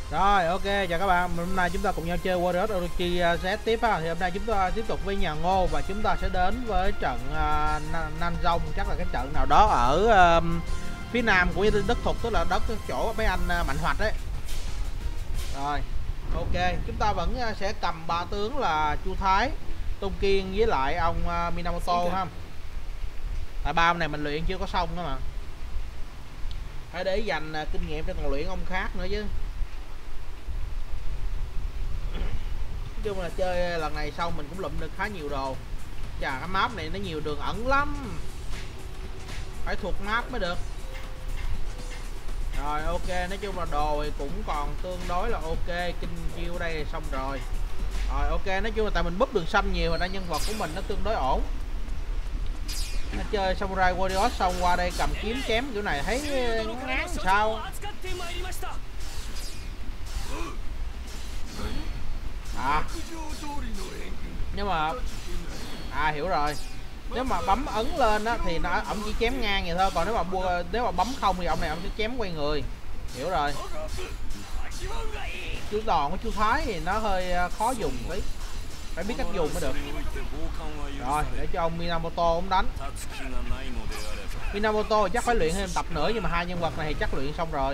Rồi ok, chào các bạn. Hôm nay chúng ta cùng nhau chơi Warriors Orochi Z tiếp ha. Thì hôm nay chúng ta tiếp tục với nhà Ngô và chúng ta sẽ đến với trận Nanzong, chắc là cái trận nào đó ở phía nam của đất Thục, tức là đất chỗ mấy anh Mạnh Hoạch đấy. Rồi ok, chúng ta vẫn sẽ cầm ba tướng là Chu Thái, Tôn Kiên với lại ông Minamoto ha. Tại ba ông này mình luyện chưa có xong đó mà, phải để dành kinh nghiệm để còn luyện ông khác nữa chứ. Nói chung là chơi lần này xong mình cũng lụm được khá nhiều đồ. Chà, cái map này nó nhiều đường ẩn lắm, phải thuộc map mới được. Rồi ok, nói chung là đồ thì cũng còn tương đối là ok. Kinh chiêu ở đây xong rồi. Rồi ok, nói chung là tại mình búp đường xanh nhiều rồi, nên nhân vật của mình nó tương đối ổn. Nó chơi Samurai Warriors xong qua đây cầm kiếm chém kiểu này thấy ngán sao. Nhưng mà hiểu rồi, nếu mà bấm ấn lên á thì nó ổng chỉ chém ngang vậy thôi, còn nếu mà bấm không thì ông này ông sẽ chém quay người. Hiểu rồi. Chú đòn của chú Thái thì nó hơi khó dùng tí, phải biết cách dùng mới được. Rồi để cho ông Minamoto ông đánh. Minamoto thì chắc phải luyện thêm tập nữa, nhưng mà hai nhân vật này thì chắc luyện xong rồi.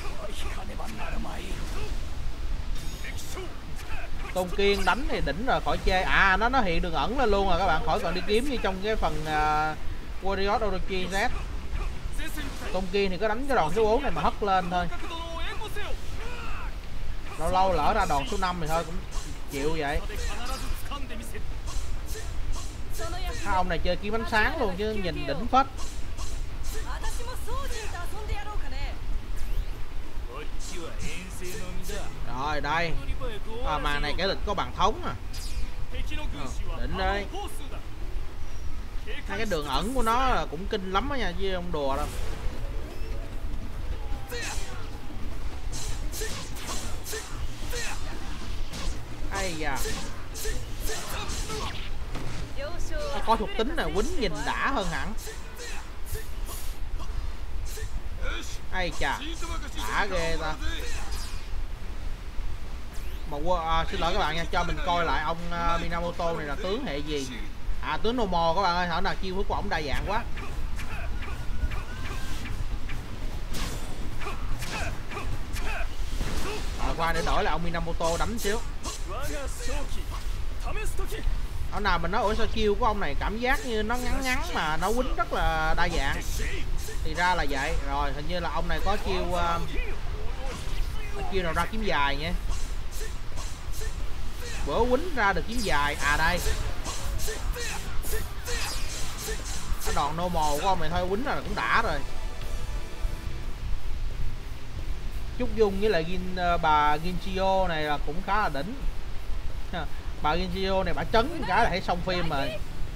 Tôn Kiên đánh thì đỉnh rồi, khỏi chê. Nó hiện đường ẩn lên luôn rồi các bạn, khỏi còn đi kiếm như trong cái phần Warriors Orochi Z. Tôn Kiên thì có đánh cái đòn số 4 này mà hất lên thôi, lâu lâu lỡ ra đòn số 5 thì thôi cũng chịu vậy. Ông này chơi kiếm ánh sáng luôn chứ, nhìn đỉnh phết. Rồi đây, màn này cái lịch có bàn thống à. Đỉnh đây. Hai cái đường ẩn của nó là cũng kinh lắm đó nha, chứ không đùa đâu. Ây da, nó có thuộc tính này, quýnh nhìn đã hơn hẳn. Ây chà, đã ghê ta. Mà xin lỗi các bạn nha, cho mình coi lại ông Minamoto này là tướng hệ gì. Tướng normal các bạn ơi, thảo nào chiêu của ổng đa dạng quá. Qua để đổi lại ông Minamoto đánh xíu. Ông nào mình nói ủa sao chiêu của ông này cảm giác như nó ngắn ngắn mà nó quýnh rất là đa dạng, thì ra là vậy. Rồi hình như là ông này có chiêu nào ra kiếm dài nha. Bữa quýnh ra được kiếm dài. Đây, cái đòn normal của ông này thôi quýnh là cũng đã rồi. Trúc Dung với lại bà Ginchio này là cũng khá là đỉnh. Bà Ginchio này bà trấn cái là thấy xong phim rồi.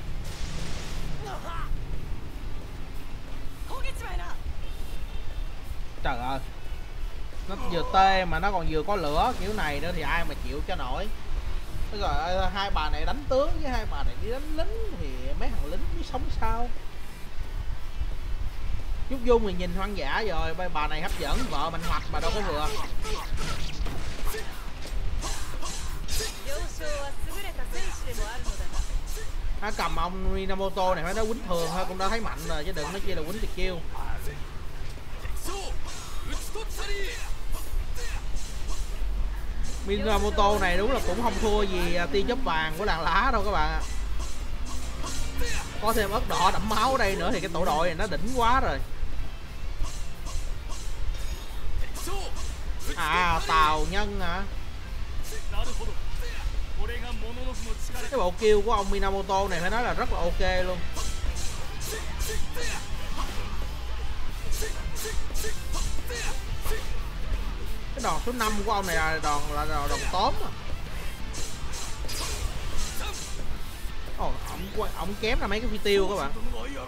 Trời ơi, nó vừa tê mà nó còn vừa có lửa kiểu này nữa thì ai mà chịu cho nổi. Rồi hai bà này đánh tướng với hai bà này đi đánh lính thì mấy thằng lính biết sống sao. Trúc Dung thì nhìn hoang dã rồi, bà này hấp dẫn, vợ Mạnh Hoạch mà đâu có vừa. Nó cầm ông Minamoto này phải nói quýnh thường thôi cũng đã thấy mạnh rồi, chứ đừng nói chi là quýnh tuyệt chiêu. Minamoto này đúng là cũng không thua gì tiên chớp vàng của làng lá đâu các bạn ạ. Có thêm ớt đỏ đẫm máu ở đây nữa thì cái tổ đội này nó đỉnh quá rồi. Tào nhân hả? Cái bộ kill của ông Minamoto này phải nói là rất là ok luôn. Cái đòn số 5 của ông này là đòn tóm à. Ổng kém ra mấy cái phi tiêu các bạn.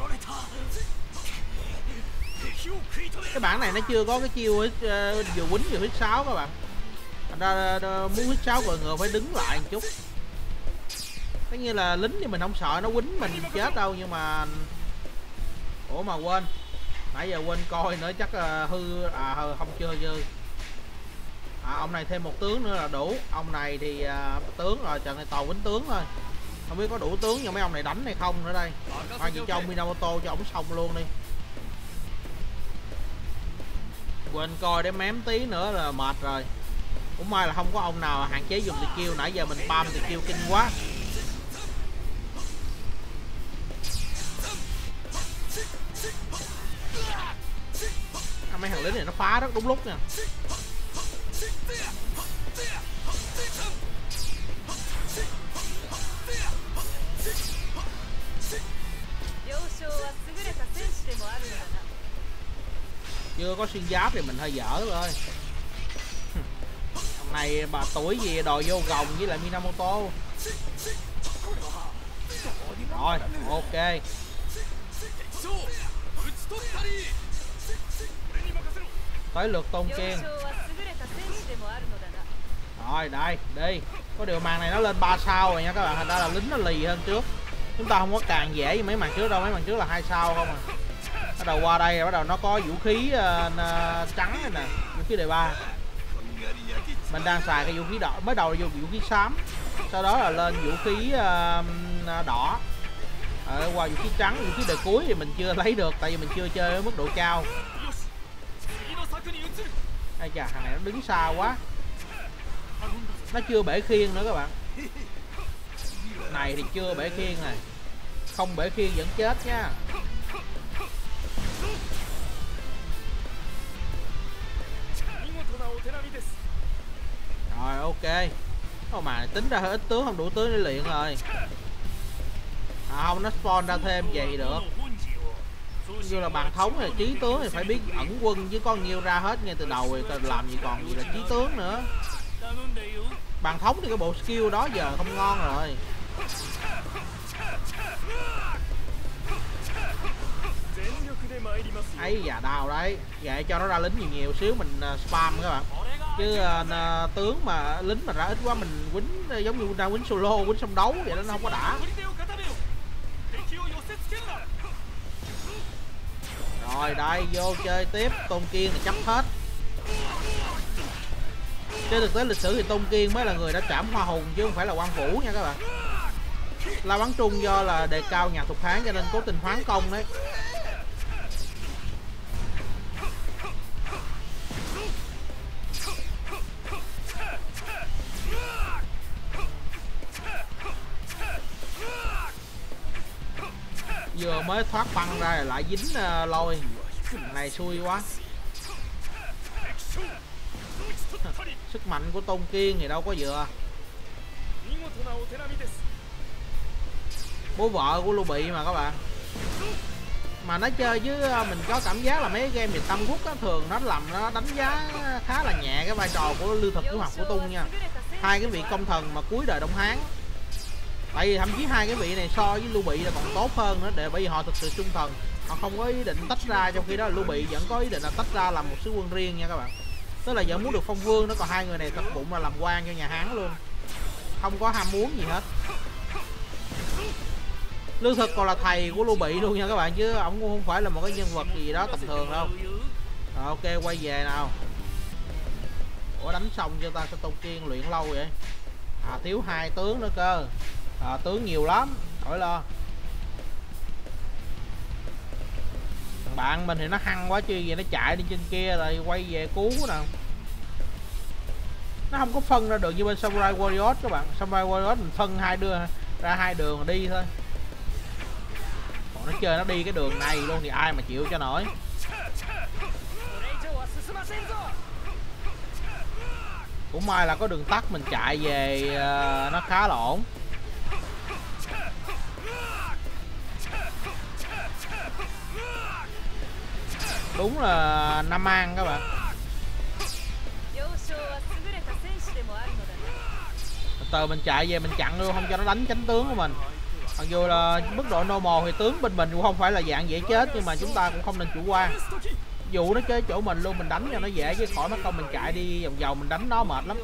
Cái bản này nó chưa có cái chiêu vừa quýnh vừa huyết sáo các bạn. Thành ra muốn huyết sáo vợ ngựa phải đứng lại một chút. Tất nhiên là lính thì mình không sợ nó quýnh mình chết đâu, nhưng mà ủa mà quên, nãy giờ quên coi nữa, chắc hư không chưa. Ông này thêm một tướng nữa là đủ. Ông này thì tướng rồi, trận này toàn quýnh tướng thôi. Không biết có đủ tướng cho mấy ông này đánh hay không nữa đây. Thôi chị cho ông Minamoto cho ổng xong luôn đi. Quên coi để mém tí nữa là mệt rồi. Cũng may là không có ông nào hạn chế dùng tuyệt chiêu. Nãy giờ mình spam tuyệt chiêu kinh quá. Mấy thằng lính này nó phá rất đúng lúc nha. Chưa có xuyên giáp thì mình hơi dở thôi. Hôm nay bà tuổi gì đòi vô gồng với lại Minamoto. Rồi, ok. Tới lượt Tôn Kiên. Rồi, đây, đi. Có điều màn này nó lên 3 sao rồi nha các bạn. Thành ra là lính nó lì hơn trước. Chúng ta không có càng dễ như mấy màn trước đâu. Mấy màn trước là 2 sao không à. Bắt đầu qua đây bắt đầu nó có vũ khí trắng này nè, vũ khí đề 3. Mình đang xài cái vũ khí đỏ, mới đầu là dùng vũ khí xám, sau đó là lên vũ khí đỏ, qua vũ khí trắng. Vũ khí đề cuối thì mình chưa lấy được tại vì mình chưa chơi ở mức độ cao. Ai chà, thằng này nó đứng xa quá, nó chưa bể khiên nữa các bạn. Này thì chưa bể khiên này, không bể khiên vẫn chết nha. Rồi ok. Mà tính ra hơi ít tướng, không đủ tướng để luyện rồi. Không, nó spawn ra thêm vậy được. Như là bàn thống hay là trí tướng thì phải biết ẩn quân, chứ có nhiêu ra hết ngay từ đầu rồi làm gì còn gì là trí tướng nữa. Bàn thống thì cái bộ skill đó giờ không ngon rồi. Ấy dạ đào đấy, vậy cho nó ra lính nhiều nhiều xíu mình spam các bạn. Chứ tướng mà lính mà ra ít quá mình quýnh giống như ra quýnh solo, quýnh xong đấu vậy đó, nó không có đã. Rồi đây vô chơi tiếp. Tôn Kiên là chấp hết. Trên thực tế lịch sử thì Tôn Kiên mới là người đã trảm Hoa Hùng chứ không phải là Quan Vũ nha các bạn. La Bắn Trung do là đề cao nhà Thục Hán cho nên cố tình hoán công đấy. Vừa mới thoát băng ra lại dính lôi. Này xui quá. Sức mạnh của Tôn Kiên thì đâu có vừa. Bố vợ của Lưu Bị mà các bạn. Mà nó chơi với mình có cảm giác là mấy game miền Tam Quốc á, thường nó làm nó đánh giá khá là nhẹ cái vai trò của Lưu Thực của Hoàng Phủ Tung nha. Hai cái vị công thần mà cuối đời Đông Hán. Tại vì thậm chí hai cái vị này so với Lưu Bị là còn tốt hơn nữa, để bởi vì họ thực sự trung thần, họ không có ý định tách ra, trong khi đó là Lưu Bị vẫn có ý định là tách ra làm một sứ quân riêng nha các bạn. Tức là vẫn muốn được phong vương đó, còn hai người này thật bụng là làm quan cho nhà Hán luôn, không có ham muốn gì hết. Lưu Thực còn là thầy của Lưu Bị luôn nha các bạn, chứ ổng cũng không phải là một cái nhân vật gì đó tầm thường đâu. Rồi ok, quay về nào. Ủa đánh xong cho ta sẽ Tôn Kiên luyện lâu vậy? Thiếu 2 tướng nữa cơ. Tướng nhiều lắm, khỏi lo. Thằng bạn mình thì nó hăng quá chứ gì, nó chạy đi trên kia rồi quay về cứu nào. Nó không có phân ra được như bên Samurai Warriors các bạn. Samurai Warriors mình phân ra hai đường đi thôi. Còn nó chơi nó đi cái đường này luôn thì ai mà chịu cho nổi. Cũng may là có đường tắt mình chạy về nó khá là ổn. Đúng là Nam An các bạn. Từ mình chạy về mình chặn luôn, không cho nó đánh chánh tướng của mình. Mặc dù là mức độ normal thì tướng bên mình cũng không phải là dạng dễ chết, nhưng mà chúng ta cũng không nên chủ quan. Dù nó chơi chỗ mình luôn, mình đánh cho nó dễ chứ khỏi mất công mình chạy đi vòng vòng mình đánh nó mệt lắm.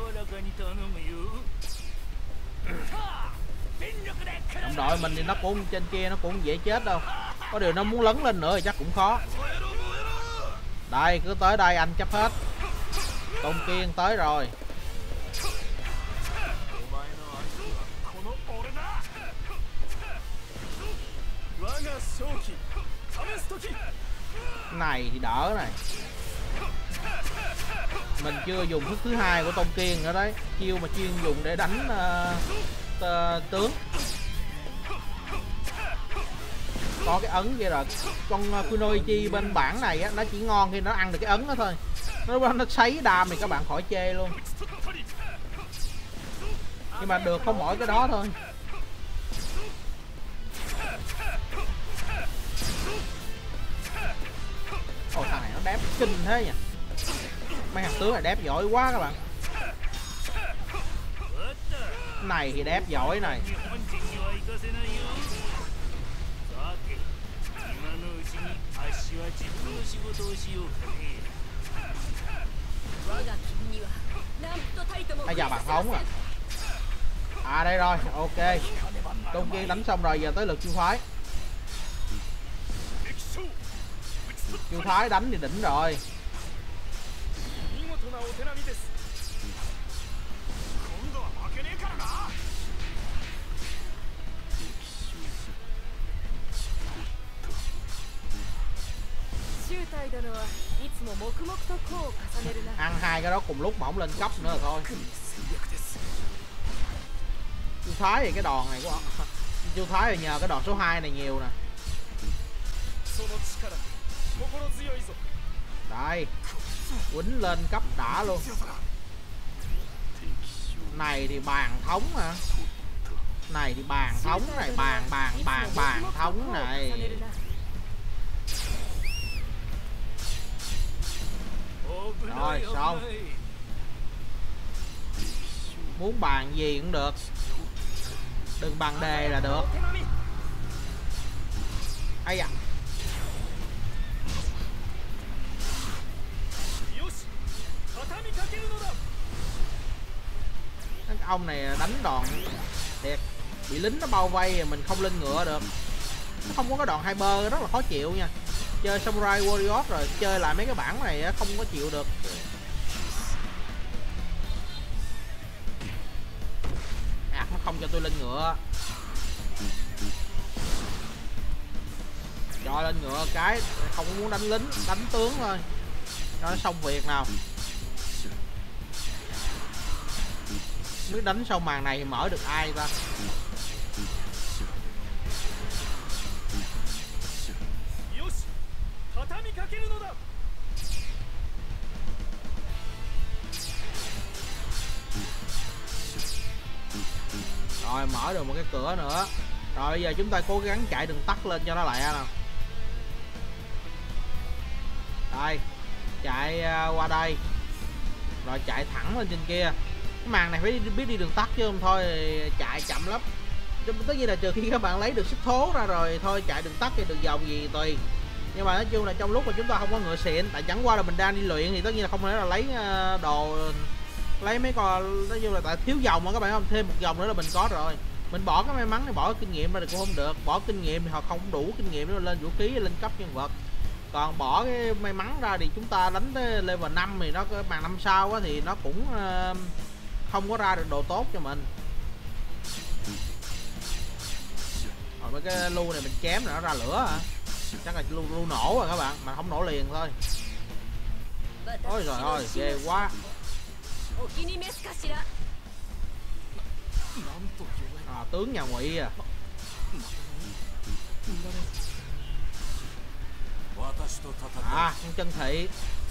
Đồng đội mình thì nó cũng trên kia nó cũng dễ chết đâu. Có điều nó muốn lấn lên nữa thì chắc cũng khó. Đây cứ tới đây anh chấp hết. Tôn Kiên tới rồi. Này thì đỡ này. Mình chưa dùng thức thứ hai của Tôn Kiên nữa đấy, chiêu mà chuyên dùng để đánh tướng. Có cái ấn kia rồi. Con Kunoichi bên bản này á, nó chỉ ngon khi nó ăn được cái ấn đó thôi. Nó sấy đam thì các bạn khỏi chê luôn. Nhưng mà được có mỗi cái đó thôi. Ôi thằng này nó đép kinh thế nhỉ. Mấy thằng tướng này đép giỏi quá các bạn. Này thì đép giỏi này. Bây giờ bàn thống à. À đây rồi, ok. Tôn Kiên đánh xong rồi, giờ tới lượt Chiêu Thoái. Chiêu Thoái đánh thì đỉnh rồi. Ăn hai cái đó cùng lúc mà không lên cấp nữa là thôi. Chiêu Thoái thì cái đòn này của Chiêu Thoái thì nhờ cái đòn số 2 này nhiều nè. Đây, quýnh lên cấp đã luôn. Này thì bàn thống hả? Này thì bàn thống này, bàn thống này. Rồi xong. Muốn bàn gì cũng được, đừng bàn đề là được. Ây da. Cái ông này đánh đòn thiệt, bị lính nó bao vây mình không lên ngựa được. Nó không có cái đòn hyper, rất là khó chịu nha. Chơi Samurai Warriors rồi chơi lại mấy cái bản này không có chịu được. Nó không cho tôi lên ngựa. Cho lên ngựa cái không có muốn đánh lính, đánh tướng thôi cho nó xong việc nào. Nếu đánh xong màn này thì mở được ai ta? Rồi mở được một cái cửa nữa. Rồi bây giờ chúng ta cố gắng chạy đường tắt lên cho nó lẹ nào. Đây, chạy qua đây. Rồi chạy thẳng lên trên kia. Cái màn này phải biết đi đường tắt chứ không thôi chạy chậm lắm. Tất nhiên là trừ khi các bạn lấy được sức thố ra rồi thôi chạy đường tắt hay đường vòng gì tùy. Nhưng mà nói chung là trong lúc mà chúng ta không có ngựa xịn, tại chẳng qua là mình đang đi luyện thì tất nhiên là không thể là lấy đồ, lấy mấy con, nói chung là tại thiếu vòng mà các bạn không, thêm một vòng nữa là mình có rồi. Mình bỏ cái may mắn thì bỏ cái kinh nghiệm ra thì cũng không được, bỏ kinh nghiệm thì họ không đủ kinh nghiệm để lên vũ khí lên cấp nhân vật. Còn bỏ cái may mắn ra thì chúng ta đánh tới level 5 thì nó cái màn năm sau á, thì nó cũng không có ra được đồ tốt cho mình. Rồi mấy cái lu này mình chém rồi nó ra lửa hả? Chắc là lu nổ rồi các bạn, mà không nổ liền thôi. Ôi trời ơi, ghê quá. Tướng nhà Ngụy à. Con chân thị.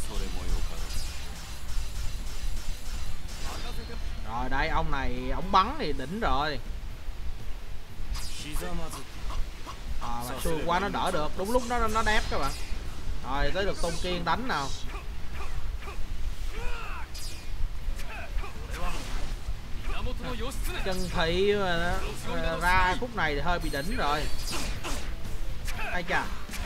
Rồi đây, ông này ổng bắn thì đỉnh rồi. Mà xui quá nó đỡ được, đúng lúc nó đép các bạn. Rồi tới được Tôn Kiên đánh nào. Chân thị mà ra phút này thì hơi bị đỉnh rồi. Ai chà.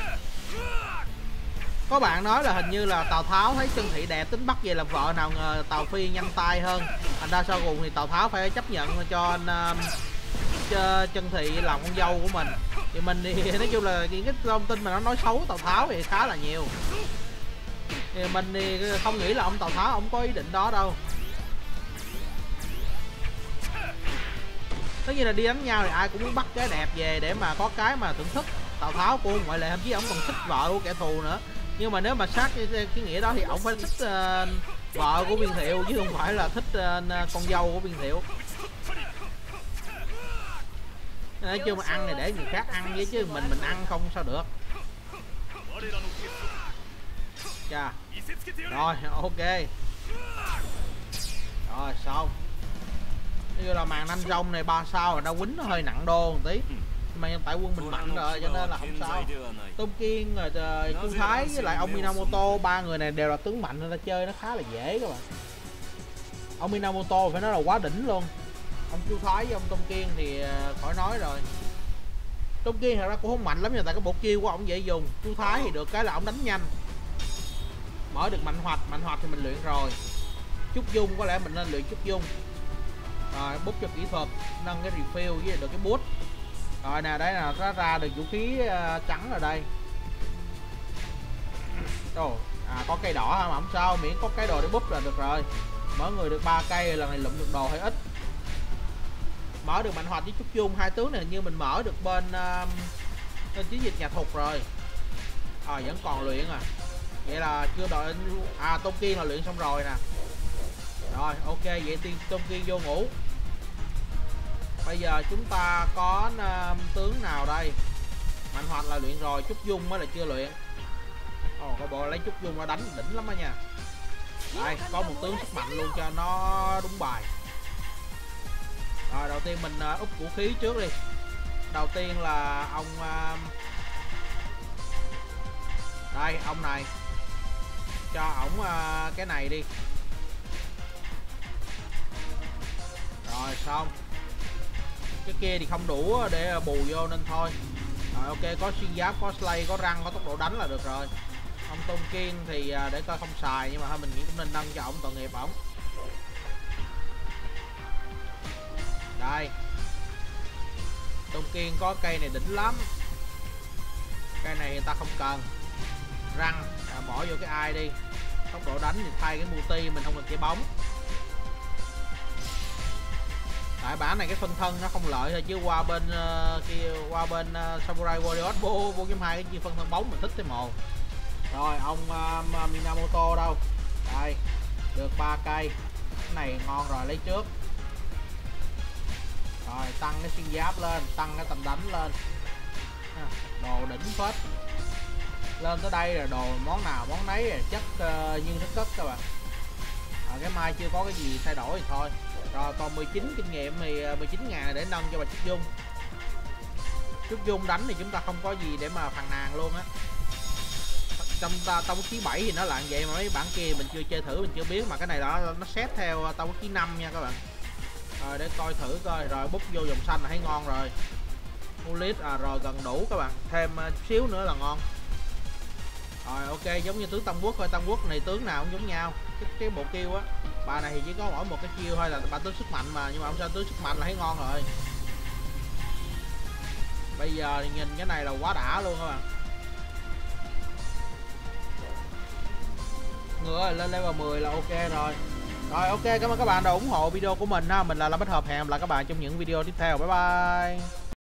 Có bạn nói là hình như là Tào Tháo thấy chân thị đẹp tính bắt về làm vợ, nào ngờ Tào Phi nhanh tay hơn. Thành ra sau cùng thì Tào Tháo phải chấp nhận cho anh chân thị làm con dâu của mình. Thì mình thì nói chung là những cái thông tin mà nó nói xấu Tào Tháo thì khá là nhiều. Thì mình thì không nghĩ là ông Tào Tháo ông có ý định đó đâu. Tất nhiên là đi đánh nhau thì ai cũng muốn bắt cái đẹp về để mà có cái mà thưởng thức. Tào Tháo cũng không ngoại lệ, thậm chí ông còn thích vợ của kẻ thù nữa. Nhưng mà nếu mà sát cái nghĩa đó thì ông phải thích vợ của Viên Thiệu chứ không phải là thích con dâu của Viên Thiệu. Nói chung mà ăn này để người khác ăn với chứ mình ăn không sao được. Chà. Rồi ok. Rồi xong. Như là màn nanh rong này 3 sao rồi, nó quýnh nó hơi nặng đô một tí. Nhưng mà tại quân mình mạnh rồi cho nên là không sao. Tôn Kiên rồi Chu Thái với lại ông Minamoto, ba người này đều là tướng mạnh nên ta chơi nó khá là dễ các bạn. Ông Minamoto phải nói là quá đỉnh luôn. Ông Chu Thái với ông Tôn Kiên thì khỏi nói rồi. Tôn Kiên thật ra cũng không mạnh lắm nhưng tại cái bộ chiêu của ông dễ dùng. Chu Thái thì được cái là ông đánh nhanh, mở được mạnh hoạch thì mình luyện rồi. Trúc Dung có lẽ mình nên luyện Trúc Dung. Rồi bút cho kỹ thuật, nâng cái refill với được cái bút. Rồi nè, đấy là nó ra được vũ khí trắng ở đây. Đồ, có cây đỏ hả mà không sao, miễn có cái đồ để bút là được rồi. Mỗi người được 3 cây, lần này lụm được đồ hơi ít. Mở được mạnh hoạch với Trúc Dung, hai tướng này hình như mình mở được bên chiến dịch nhà thục rồi. Vẫn còn luyện à. Vậy là chưa đợi Tôn Kiên là luyện xong rồi nè. Rồi ok, vậy Tôn Kiên vô ngủ. Bây giờ chúng ta có tướng nào đây? Mạnh hoạch là luyện rồi, Trúc Dung mới là chưa luyện. Có bộ lấy Trúc Dung ra đánh đỉnh lắm đó nha. Đây, có một tướng sức mạnh luôn cho nó đúng bài. Rồi đầu tiên mình úp vũ khí trước đi. Đầu tiên là ông đây, ông này. Cho ổng cái này đi. Rồi xong. Cái kia thì không đủ để bù vô nên thôi. Rồi ok, có xuyên giáp, có slay, có răng, có tốc độ đánh là được rồi. Ông Tôn Kiên thì để coi không xài nhưng mà thôi mình nghĩ cũng nên nâng cho ổng, tội nghiệp ổng. Đây. Tôn Kiên có cây này đỉnh lắm. Cây này người ta không cần. Răng bỏ vô cái ai đi. Tốc độ đánh thì thay cái multi, mình không cần cái bóng. Tại bản này cái phân thân nó không lợi thôi chứ qua bên qua bên Samurai Warriors 4.2 cái chia phân thân bóng mình thích thế mồ. Rồi ông Minamoto đâu? Đây, được 3 cây. Cái này ngon rồi, lấy trước. Rồi tăng cái xuyên giáp lên, tăng cái tầm đánh lên. Đồ đỉnh phết. Lên tới đây là đồ món nào món nấy là chất như nước cất các bạn. Cái mai chưa có cái gì thay đổi thì thôi. Rồi còn 19 kinh nghiệm thì 19.000 để nâng cho bà Trúc Dung. Trúc Dung đánh thì chúng ta không có gì để mà phàn nàn luôn á. Trong tông ký 7 thì nó là vậy mà mấy bản kia mình chưa chơi thử, mình chưa biết, mà cái này nó set theo tông ký 5 nha các bạn. Rồi để coi thử coi. Rồi bút vô dòng xanh là thấy ngon rồi. Mulit rồi gần đủ các bạn, thêm xíu nữa là ngon. Rồi ok, giống như tướng Tam Quốc thôi. Tam Quốc này tướng nào cũng giống nhau. Cái bộ kêu á, bà này thì chỉ có mỗi một cái chiêu thôi là bà tướng sức mạnh mà, nhưng mà không sao, tướng sức mạnh là thấy ngon rồi. Bây giờ thì nhìn cái này là quá đã luôn các bạn. Ngựa lên level 10 là ok rồi. Rồi ok, cảm ơn các bạn đã ủng hộ video của mình ha. Mình là Lâm Bách Hợp, hẹn gặp lại các bạn trong những video tiếp theo. Bye bye.